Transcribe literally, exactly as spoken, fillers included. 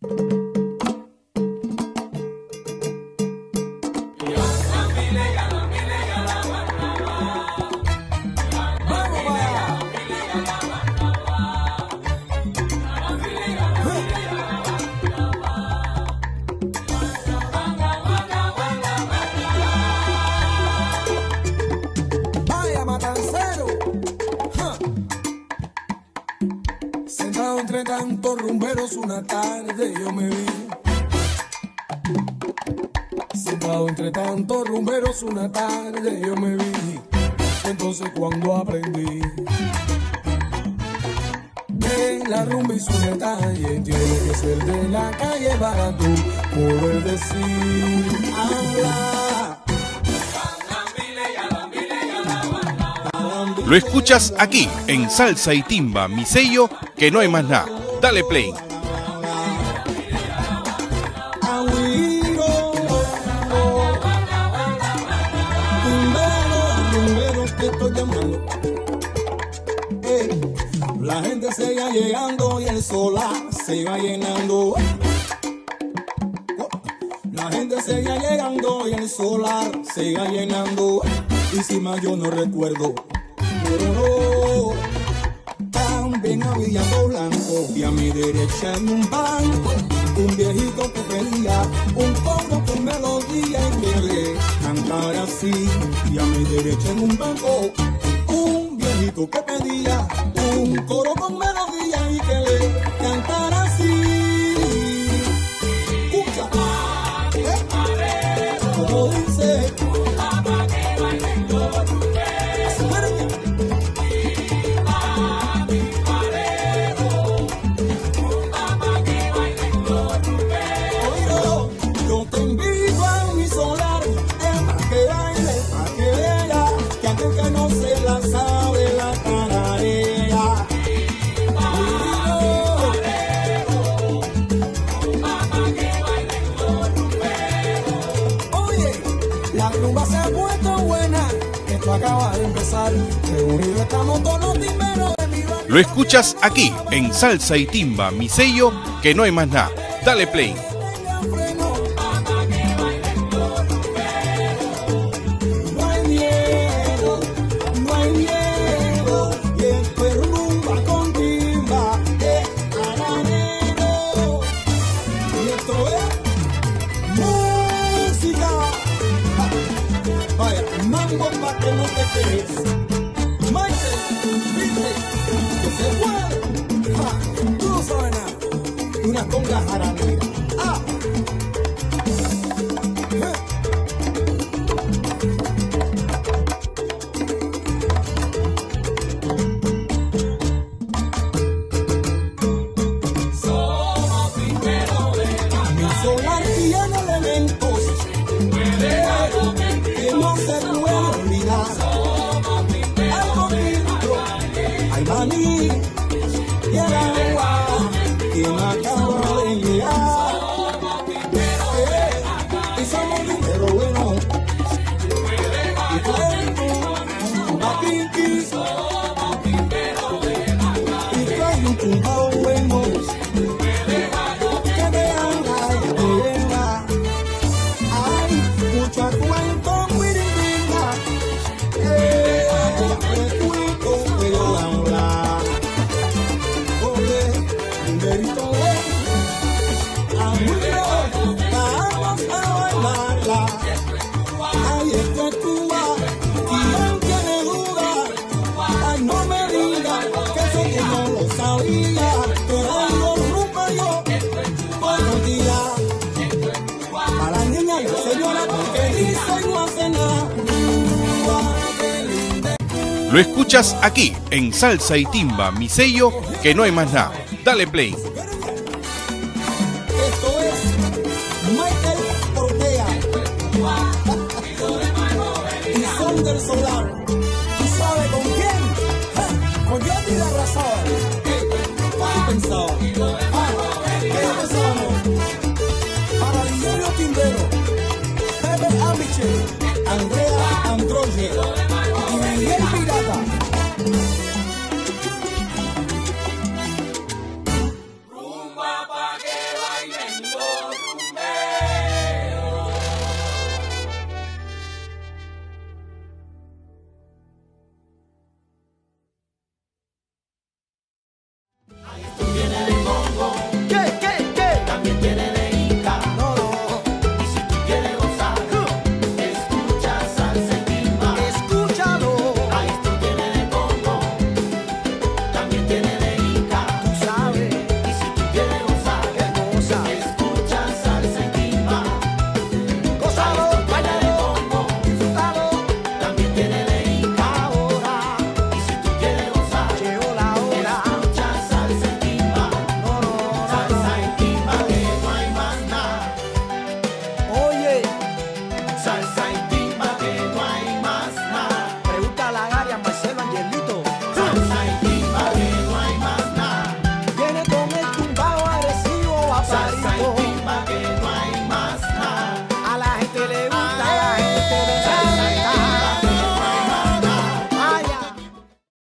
Entre tantos rumberos una tarde yo me vi, sentado entre tantos rumberos una tarde yo me vi. Entonces cuando aprendí que la rumba y su detalle tiene que ser de la calle para tú poder decir habla. Lo escuchas aquí, en Salsa y Timba, mi sello, que no hay más nada. Dale play. La gente se va llegando y el solar se va llenando. La gente se va llegando y el solar se va llenando. Y si más yo no recuerdo, pero no, también había dos blancos y a mi derecha en un banco un viejito que pedía un coro con melodía y que le cantara así. Y a mi derecha en un banco un viejito que pedía un coro con melodía y que le cantara así. Escucha, ¿eh? Como dice. Acaba de empezar, reunido estamos todos los timberos de mi barrio. Lo escuchas aquí, en Salsa y Timba, mi sello, que no hay más nada. Dale play. No hay miedo, no hay miedo, y esto es rumba con timba de Aranero. Y esto es música. Vaya, mambo pa' que no te quedes. Michael, viste, que se puede. Ja, tú no sabes nada. Una conga jaranera. Ah. Somos primero de la mi solar tiene elementos que no se puede olvidar. Algo dentro, hay maní y el agua que me acaba de llegar. Eh, y somos primero bueno. Y traemos una pinky. Y trae un tumbao bueno. Que me haga y me venga. Hay mucha cuento, miringa. Eh, recuerdo que yo habla. Oye, primerito ven. Amigo, vamos a bailarla. Ay, esto es Cuba. ¿Quién tiene duda? Ay, no me digas que eso yo no lo sabía. Pero yo rumba yo. Buenos días. A la niña y la señora porque dice no hace nada. Lo escuchas aquí, en Salsa y Timba, mi sello, que no hay más nada. Dale play. Esto es Michael Ortega y Son del Solar. ¿Tú sabes con quién? Ja, con Johnny de Arrasada. ¿Qué pensaba? Ah, ¿qué pensábamos? Para Guillermo Timbero, Pepe Amiche, Andrea Androge y Miguel Pirata. Sarito.